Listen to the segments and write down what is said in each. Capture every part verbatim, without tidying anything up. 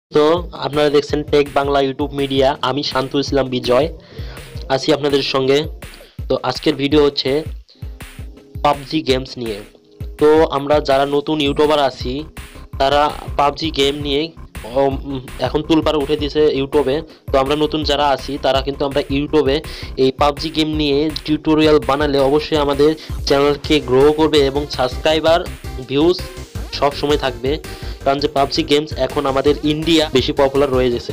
তো আপনারা দেখছেন টেক বাংলা ইউটিউব মিডিয়া। আমি শান্তু ইসলাম বিজয় আছি আপনাদের সঙ্গে। তো আজকের ভিডিও হচ্ছে পাবজি গেমস নিয়ে। তো আমরা যারা নতুন ইউটিউবার আছি তারা পাবজি গেম নিয়ে উম, এখন তুলপাড় উঠে দিয়েছে ইউটিউবে। তো আমরা নতুন যারা আছি তারা কিন্তু আমরা ইউটিউবে এই পাবজি গেম নিয়ে টিউটোরিয়াল বানালে অবশ্যই আমাদের চ্যানেলকে গ্রো করবে এবং সাবস্ক্রাইবার ভিউজ সব সময় থাকবে, কারণ যে পাবজি গেমস এখন আমাদের ইন্ডিয়া বেশি পপুলার রয়ে গেছে।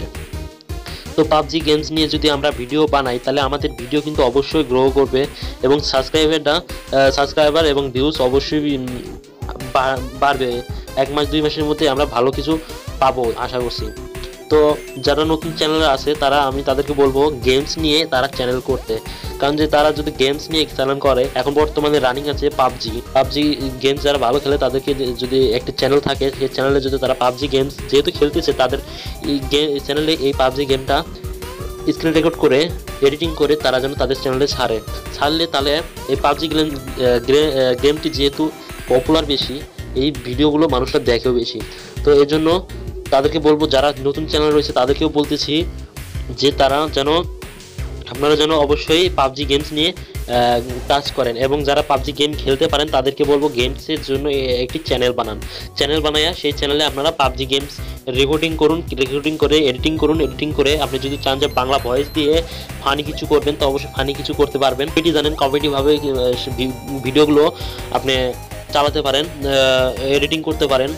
তো পাবজি গেমস নিয়ে যদি আমরা ভিডিও বানাই তাহলে আমাদের ভিডিও কিন্তু অবশ্যই গ্রো করবে এবং সাবস্ক্রাইবারটা সাবস্ক্রাইবার এবং ভিউজ অবশ্যই উম, বা- বাড়বে। এক মাস দুই মাসের মধ্যে আমরা ভালো কিছু পাবো আশা করছি। তো যারা নতুন চ্যানেলে আছে তারা আমি তাদেরকে বলবো গেমস নিয়ে তারা চ্যানেল করতে, কারণ যে তারা যদি গেমস নিয়ে চ্যানেল করে, এখন বর্তমানে রানিং আছে পাবজি পাবজি গেমস যারা ভালো খেলে তাদেরকে যদি একটা চ্যানেল থাকে, সেই চ্যানেলে যদি তারা পাবজি গেমস যেহেতু খেলতেছে তাদের এই চ্যানেলে এই পাবজি গেমটা স্ক্রিন রেকর্ড করে এডিটিং করে তারা যেন তাদের চ্যানেলে ছাড়ে ছাড়লে তাহলে এই পাবজি গেম গেমটি যেহেতু পপুলার বেশি, এই ভিডিওগুলো মানুষরা দেখেও বেশি। তো এই জন্য তাদেরকে বলবো যারা নতুন চ্যানেল রয়েছে তাদেরকেও বলতেছি যে তারা যেন আপনারা যেন অবশ্যই পাবজি গেমস নিয়ে কাজ করেন এবং যারা পাবজি গেম খেলতে পারেন তাদেরকে বলবো গেমসের জন্য এ- একটি চ্যানেল বানান। চ্যানেল বানায়া সেই চ্যানেলে আপনারা পাবজি গেমস রেকর্ডিং করুন, রেকর্ডিং করে এডিটিং করুন। এডিটিং করে আপনি যদি চান যে বাংলা ভয়েস দিয়ে ফানি কিছু করবেন তো অবশ্যই ফানি কিছু করতে পারবেন। এটি জানেন কমেডিভাবে ভিডিওগুলো আপনি চালাতে পারেন, এডিটিং করতে পারেন।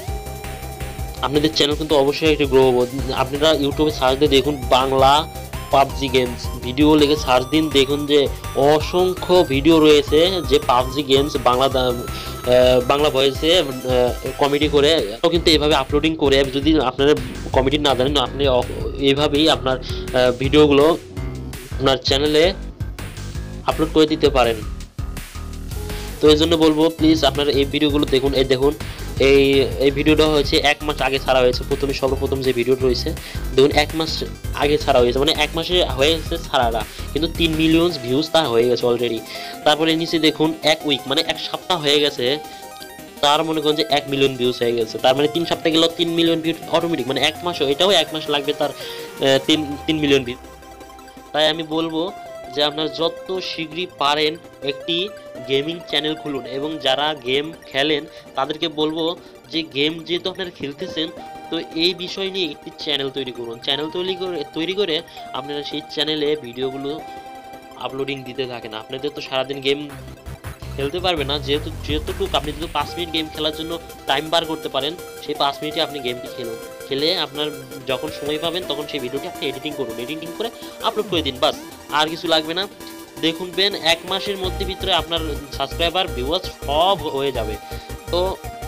আপনাদের চ্যানেল কিন্তু অবশ্যই একটু গ্রো হবে। আপনারা ইউটিউবে সার্চ দিয়ে দেখুন বাংলা পাবজি গেমস, ভিডিও লিখে সার্চ দিন, দেখুন যে অসংখ্য ভিডিও রয়েছে যে পাবজি গেমস বাংলা দা- আহ, বাংলা ভয়েসে কমেডি করে তাও কিন্তু এইভাবে আপলোডিং করে, যদি আপনারা কমেডি না জানেন আপনি অ- এইভাবেই আপনার আহ, ভিডিওগুলো আপনার চ্যানেলে আপলোড করে দিতে পারেন। তো এই জন্য বলবো প্লিজ আপনারা এই ভিডিওগুলো দেখুন। এই দেখুন এই এই ভিডিওটা হয়েছে এক মাস আগে ছাড়া হয়েছে। প্রথমে সর্বপ্রথম যে ভিডিওটা রয়েছে দেখুন এক মাস আগে ছাড়া হয়েছে, মানে এক মাসে হয়ে গেছে ছাড়াটা, কিন্তু তিন মিলিয়ন ভিউজ তার হয়ে গেছে অলরেডি। তারপরে নিচে দেখুন এক উইক মানে এক সপ্তাহ হয়ে গেছে, তার মনে করেন যে এক মিলিয়ন ভিউজ হয়ে গেছে। তার মানে তিন সপ্তাহ গেল তিন মিলিয়ন ভিউ অটোমেটিক, মানে এক মাসও এটাও এক মাস লাগবে তার আহ, তিন তিন মিলিয়ন ভিউ। তাই আমি বলবো যে আপনারা যত শীঘ্রই পারেন একটি গেমিং চ্যানেল খুলুন এবং যারা গেম খেলেন তাদেরকে বলবো যে গেম যেহেতু আপনারা খেলতেছেন তো এই বিষয় নিয়ে একটি চ্যানেল তৈরি করুন। চ্যানেল তৈরি করে তৈরি করে আপনারা সেই চ্যানেলে ভিডিওগুলো আপলোডিং দিতে থাকেন। আপনাদের তো সারাদিন গেম খেলতে পারবে না, যেহেতু যেহেতুটুকু আপনি যদি পাঁচ মিনিট গেম খেলার জন্য টাইম বার করতে পারেন, সেই পাঁচ মিনিটে আপনি গেমটি খেলুন। খেলে আপনার যখন সময় পাবেন তখন সেই ভিডিওটি আপনি এডিটিং করুন, এডিটিং করে আপলোড করে দিন, বাস আর কিছু লাগবে না। দেখুন বেন এক মাসের মধ্যে ভিতরে আপনার সাবস্ক্রাইবার ভিউয়ার্স সব হয়ে যাবে। তো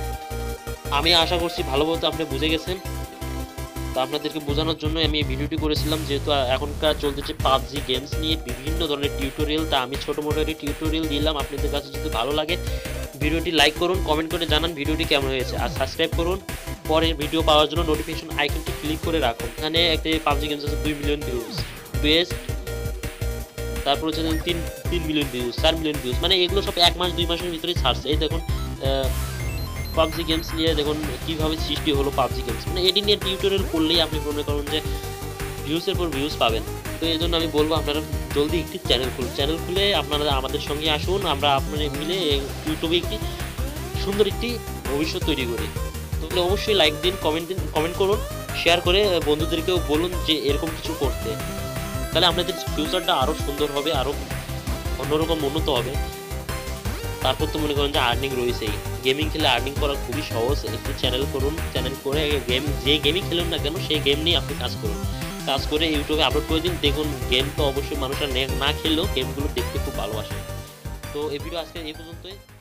আমি আশা করছি ভালো বলতে আপনি বুঝে গেছেন। তো আপনাদেরকে বোঝানোর জন্য আমি এই ভিডিওটি করেছিলাম, যেহেতু এখনকার চলতেছে পাবজি গেমস নিয়ে বিভিন্ন ধরনের টিউটোরিয়াল, তা আমি ছোটো মোটো একটি টিউটোরিয়াল দিলাম। আপনাদের কাছে যদি ভালো লাগে ভিডিওটি লাইক করুন, কমেন্ট করে জানান ভিডিওটি কেমন হয়েছে, আর সাবস্ক্রাইব করুন। পরের ভিডিও পাওয়ার জন্য নোটিফিকেশন আইকনটি ক্লিক করে রাখুন। এখানে একটি পাবজি গেমস আছে দুই মিলিয়ন ভিউজ বেস্ট, তারপর হচ্ছে তিন তিন মিলিয়ন ভিউজ, চার মিলিয়ন ভিউজ, মানে এগুলো সব এক মাস দুই মাসের ভিতরেই ছাড়ছে। এই দেখুন পাবজি গেমস নিয়ে দেখুন কীভাবে সৃষ্টি হলো পাবজি গেমস, মানে এটি নিয়ে টিউটোরিয়াল করলেই আপনি মনে করুন যে ভিউজের পর ভিউজ পাবেন। তো এই জন্য আমি বলবো আপনারা জলদি একটি চ্যানেল খুলুন, চ্যানেল খুলে আপনারা আমাদের সঙ্গে আসুন, আমরা আপনারা মিলে ইউটিউবে একটি সুন্দর একটি ভবিষ্যৎ তৈরি করি। তাহলে অবশ্যই লাইক দিন, কমেন্ট দিন, কমেন্ট করুন, শেয়ার করে বন্ধুদেরকেও বলুন যে এরকম কিছু করতে, তাহলে আপনাদের ফিউচারটা আরও সুন্দর হবে, আরও অন্যরকম উন্নত হবে। তারপর তো মনে করেন যে আর্নিং রয়েছেই, গেমিং খেলে আর্নিং করা খুবই সহজ। একটি চ্যানেল করুন, চ্যানেল করে গেম যে গেমই খেলুন না কেন সেই গেম নিয়ে আপনি কাজ করুন, কাজ করে ইউটিউবে আপলোড করে দিন। দেখুন গেম তো অবশ্যই মানুষরা না খেললেও গেমগুলো দেখতে খুব ভালোবাসে। তো এই ভিডিও আজকে এই পর্যন্তই।